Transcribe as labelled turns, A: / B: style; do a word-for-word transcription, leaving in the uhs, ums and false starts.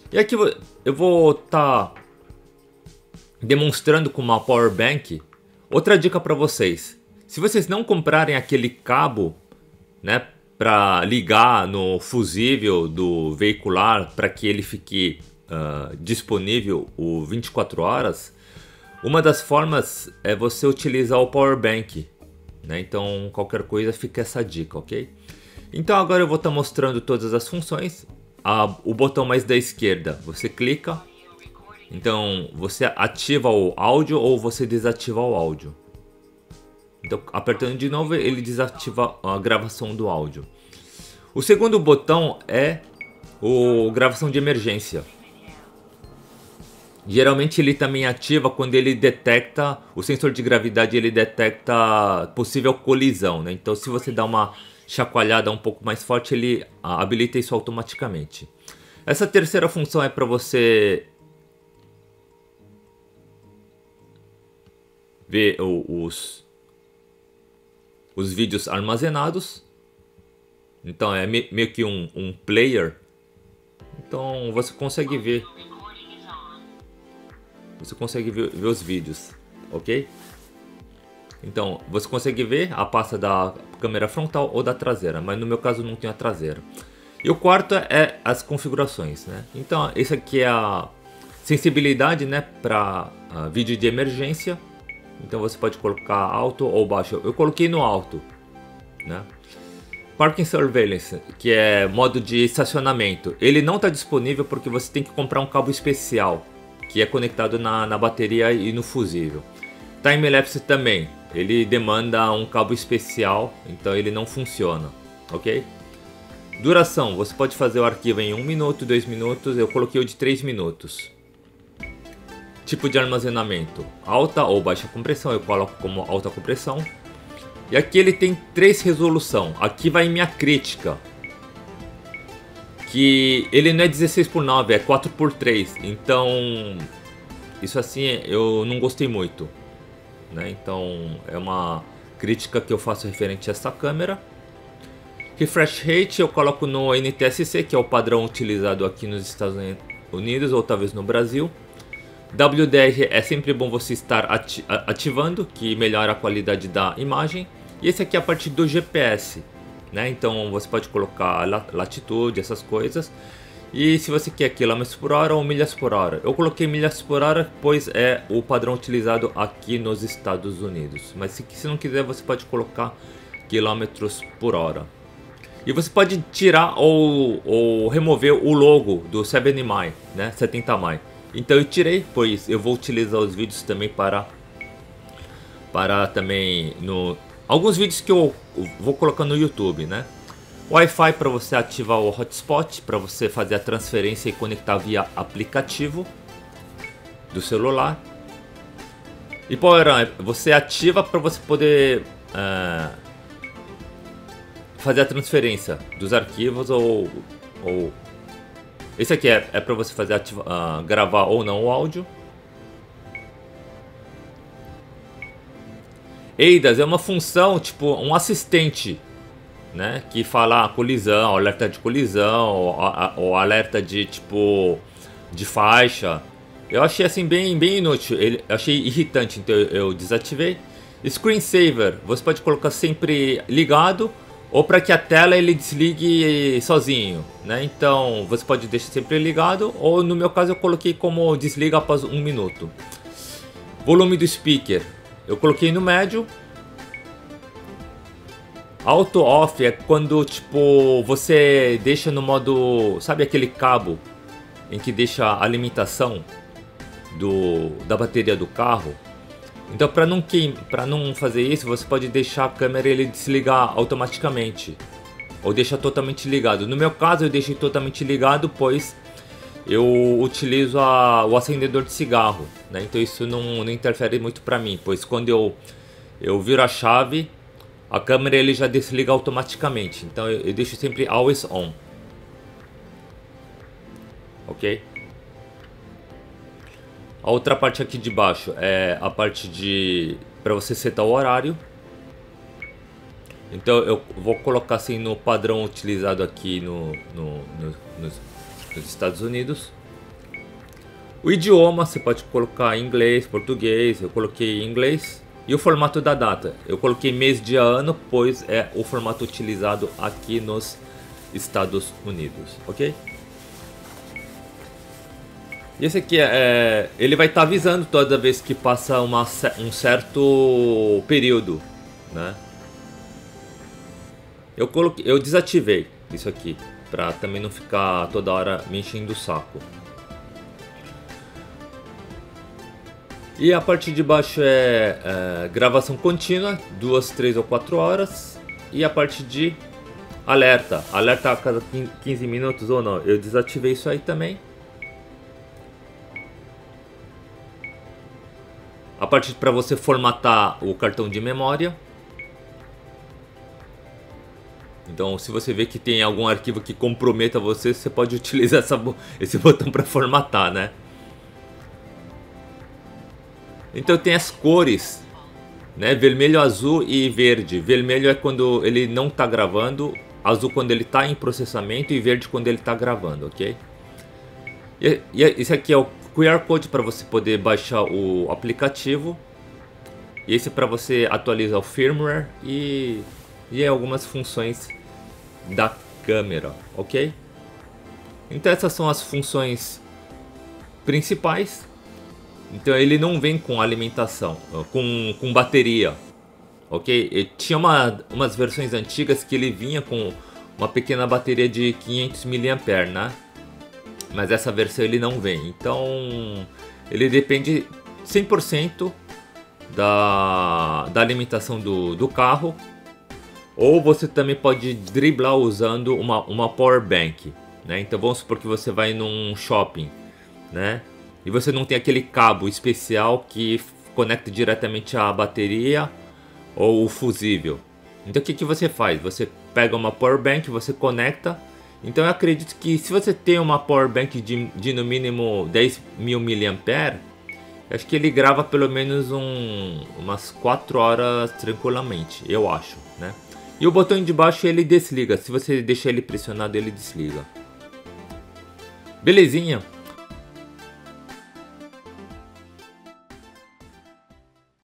A: E aqui eu vou estar tá demonstrando com uma power bank. Outra dica para vocês: se vocês não comprarem aquele cabo, né, para ligar no fusível do veicular para que ele fique uh, disponível o vinte e quatro horas, uma das formas é você utilizar o power bank, né? Então qualquer coisa fica essa dica, ok? Então agora eu vou estar tá mostrando todas as funções. A, o botão mais da esquerda, você clica, então você ativa o áudio ou você desativa o áudio. Então, apertando de novo, ele desativa a gravação do áudio. O segundo botão é o gravação de emergência. Geralmente ele também ativa quando ele detecta, o sensor de gravidade ele detecta possível colisão, né? Então se você dá uma chacoalhada um pouco mais forte, ele habilita isso automaticamente. Essa terceira função é para você ver os os vídeos armazenados. Então é meio que um, um player. Então você consegue ver. Você consegue ver, ver os vídeos, ok? Então você consegue ver a pasta da câmera frontal ou da traseira, mas no meu caso não tem a traseira. E o quarto é as configurações, né? Então esse aqui é a sensibilidade, né, para uh, vídeo de emergência. Então você pode colocar alto ou baixo. Eu coloquei no alto, né? Parking Surveillance, que é modo de estacionamento. Ele não está disponível porque você tem que comprar um cabo especial, que é conectado na, na bateria e no fusível. Time-lapse também. Ele demanda um cabo especial, então ele não funciona, ok? Duração, você pode fazer o arquivo em um minuto, dois minutos. Eu coloquei o de três minutos. Tipo de armazenamento, alta ou baixa compressão, eu coloco como alta compressão. E aqui ele tem três resolução. Aqui vai minha crítica, que ele não é dezesseis por nove, é quatro por três. Então isso assim eu não gostei muito, né? Então é uma crítica que eu faço referente a essa câmera. Refresh rate eu coloco no N T S C, que é o padrão utilizado aqui nos Estados Unidos ou talvez no Brasil. W D R é sempre bom você estar ati ativando, que melhora a qualidade da imagem. E esse aqui é a parte do G P S, né? Então você pode colocar latitude, essas coisas. E se você quer quilômetros por hora ou milhas por hora. Eu coloquei milhas por hora, pois é o padrão utilizado aqui nos Estados Unidos. Mas se, se não quiser, você pode colocar quilômetros por hora. E você pode tirar ou, ou remover o logo do setenta mi, né? setenta mi. Então eu tirei, pois eu vou utilizar os vídeos também para para também no alguns vídeos que eu vou colocar no YouTube, né? Wi-Fi para você ativar o hotspot, para você fazer a transferência e conectar via aplicativo do celular. E Power você ativa para você poder uh, fazer a transferência dos arquivos ou, ou esse aqui é, é para você fazer ativa, uh, gravar ou não o áudio. A D A S é uma função, tipo um assistente, né, que fala ah, colisão, alerta de colisão, ou, ou alerta de tipo de faixa. Eu achei assim bem, bem inútil, ele, eu achei irritante, então eu, eu desativei. Screensaver, você pode colocar sempre ligado, ou para que a tela ele desligue sozinho, né? Então você pode deixar sempre ligado, ou no meu caso eu coloquei como desliga após um minuto. Volume do speaker, eu coloquei no médio. Auto off é quando tipo você deixa no modo, sabe aquele cabo em que deixa a alimentação do da bateria do carro? Então para não queim, para não fazer isso, você pode deixar a câmera ele desligar automaticamente ou deixar totalmente ligado. No meu caso eu deixei totalmente ligado, pois eu utilizo a, o acendedor de cigarro, né? Então isso não, não interfere muito para mim, pois quando eu eu viro a chave, a câmera ele já desliga automaticamente. Então eu, eu deixo sempre always on, ok? A outra parte aqui de baixo é a parte de para você setar o horário. Então eu vou colocar assim no padrão utilizado aqui no, no, no nos, nos Estados Unidos. O idioma você pode colocar inglês, português, eu coloquei inglês. E o formato da data, eu coloquei mês, dia, ano, pois é o formato utilizado aqui nos Estados Unidos, ok? E esse aqui é, é ele vai estar tá avisando toda vez que passa uma, um certo período, né? Eu coloquei, eu desativei isso aqui para também não ficar toda hora me enchendo o saco. E a parte de baixo é, é gravação contínua, duas, três ou quatro horas. E a parte de alerta, alerta a cada quinze minutos ou não. Eu desativei isso aí também. A parte para você formatar o cartão de memória. Então, se você vê que tem algum arquivo que comprometa você, você pode utilizar essa, esse botão para formatar, né? Então tem as cores, né? Vermelho, azul e verde. Vermelho é quando ele não está gravando, azul quando ele está em processamento e verde quando ele está gravando, ok? E, e esse aqui é o Q R Code para você poder baixar o aplicativo. E esse é para você atualizar o firmware e, e algumas funções da câmera, ok? Então essas são as funções principais. Então ele não vem com alimentação, com, com bateria, ok? E tinha uma, umas versões antigas que ele vinha com uma pequena bateria de quinhentos miliamperes, né? Mas essa versão ele não vem, então ele depende cem por cento da, da alimentação do, do carro. Ou você também pode driblar usando uma, uma power bank, né? Então vamos supor que você vai num shopping, né? E você não tem aquele cabo especial que conecta diretamente à bateria ou o fusível. Então o que, que você faz? Você pega uma power bank, você conecta. Então eu acredito que se você tem uma power bank de, de no mínimo dez mil miliamperes, acho que ele grava pelo menos um, umas quatro horas tranquilamente, eu acho, né? E o botão de baixo ele desliga, se você deixar ele pressionado ele desliga. Belezinha?